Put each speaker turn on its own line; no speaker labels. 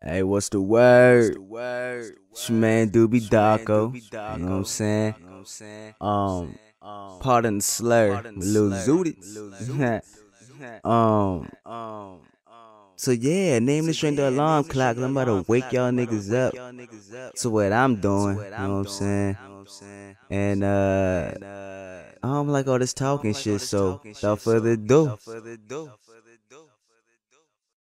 Hey, what's the word? It's your man Doobie Darko. You know what I'm saying? Pardon the slur, with Lil Zooted. um, so yeah, name this drink the alarm clock. 'Cause I'm about to wake y'all niggas up to what I'm doing. You know what I'm saying? And I don't like all this talking shit. So without further ado.